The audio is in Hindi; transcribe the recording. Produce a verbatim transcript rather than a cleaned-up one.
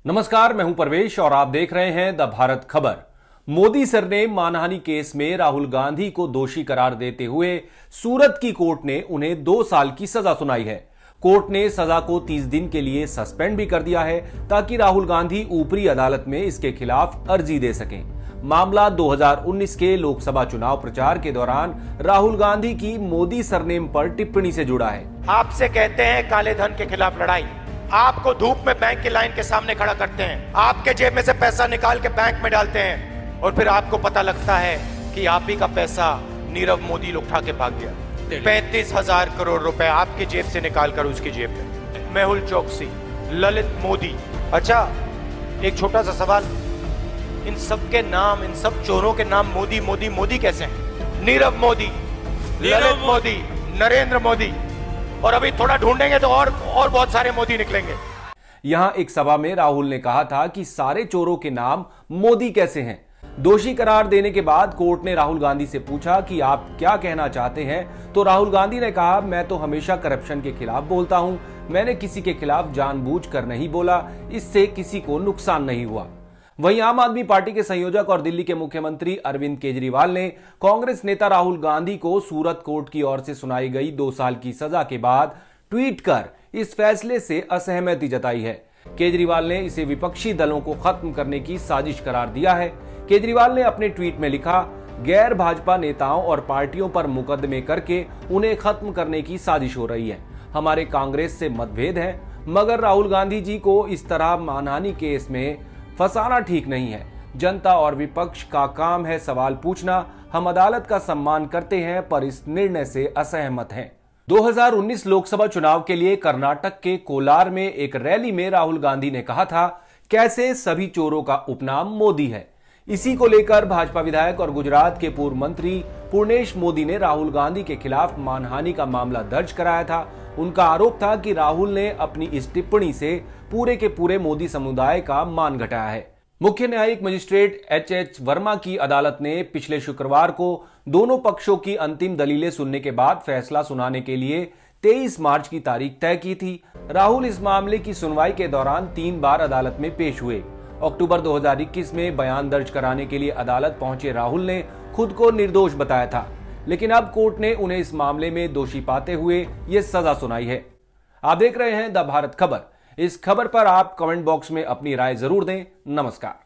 नमस्कार, मैं हूं परवेश और आप देख रहे हैं द भारत खबर। मोदी सर ने मानहानि केस में राहुल गांधी को दोषी करार देते हुए सूरत की कोर्ट ने उन्हें दो साल की सजा सुनाई है। कोर्ट ने सजा को तीस दिन के लिए सस्पेंड भी कर दिया है ताकि राहुल गांधी ऊपरी अदालत में इसके खिलाफ अर्जी दे सकें। मामला दो हज़ार उन्नीस के लोकसभा चुनाव प्रचार के दौरान राहुल गांधी की मोदी सरनेम पर टिप्पणी से जुड़ा है। आपसे कहते हैं काले धन के खिलाफ लड़ाई, आपको धूप में बैंक की लाइन के सामने खड़ा करते हैं, आपके जेब में से पैसा निकाल के बैंक में डालते हैं और फिर आपको पता लगता है कि आप ही का पैसा नीरव मोदी उठा के भाग गया। पैंतीस हजार करोड़ रुपए आपकी जेब से निकाल कर उसकी जेब में। मेहुल चोकसी, ललित मोदी। अच्छा, एक छोटा सा सवाल, इन सब के नाम, इन सब चोरों के नाम मोदी मोदी मोदी कैसे हैं? नीरव मोदी, ललित मोदी, नरेंद्र मोदी, और अभी थोड़ा ढूंढेंगे तो और और बहुत सारे मोदी निकलेंगे। यहां एक सभा में राहुल ने कहा था कि सारे चोरों के नाम मोदी कैसे हैं। दोषी करार देने के बाद कोर्ट ने राहुल गांधी से पूछा कि आप क्या कहना चाहते हैं, तो राहुल गांधी ने कहा, मैं तो हमेशा करप्शन के खिलाफ बोलता हूं, मैंने किसी के खिलाफ जानबूझकर नहीं बोला, इससे किसी को नुकसान नहीं हुआ। वहीं आम आदमी पार्टी के संयोजक और दिल्ली के मुख्यमंत्री अरविंद केजरीवाल ने कांग्रेस नेता राहुल गांधी को सूरत कोर्ट की ओर से सुनाई गई दो साल की सजा के बाद ट्वीट कर इस फैसले से असहमति जताई है। केजरीवाल ने इसे विपक्षी दलों को खत्म करने की साजिश करार दिया है। केजरीवाल ने अपने ट्वीट में लिखा, गैर भाजपा नेताओं और पार्टियों पर मुकदमे करके उन्हें खत्म करने की साजिश हो रही है। हमारे कांग्रेस से मतभेद है, मगर राहुल गांधी जी को इस तरह मानहानि केस में फंसाना ठीक नहीं है। जनता और विपक्ष का काम है सवाल पूछना। हम अदालत का सम्मान करते हैं पर इस निर्णय से असहमत हैं। दो हज़ार उन्नीस लोकसभा चुनाव के लिए कर्नाटक के कोलार में एक रैली में राहुल गांधी ने कहा था, कैसे सभी चोरों का उपनाम मोदी है। इसी को लेकर भाजपा विधायक और गुजरात के पूर्व मंत्री पूर्णेश मोदी ने राहुल गांधी के खिलाफ मानहानि का मामला दर्ज कराया था। उनका आरोप था कि राहुल ने अपनी इस टिप्पणी से पूरे के पूरे मोदी समुदाय का मान घटाया है। मुख्य न्यायिक मजिस्ट्रेट एच एच वर्मा की अदालत ने पिछले शुक्रवार को दोनों पक्षों की अंतिम दलीलें सुनने के बाद फैसला सुनाने के लिए तेईस मार्च की तारीख तय की थी। राहुल इस मामले की सुनवाई के दौरान तीन बार अदालत में पेश हुए। अक्टूबर दो हज़ार इक्कीस में बयान दर्ज कराने के लिए अदालत पहुंचे राहुल ने खुद को निर्दोष बताया था, लेकिन अब कोर्ट ने उन्हें इस मामले में दोषी पाते हुए ये सजा सुनाई है। आप देख रहे हैं द भारत खबर। इस खबर पर आप कमेंट बॉक्स में अपनी राय जरूर दें। नमस्कार।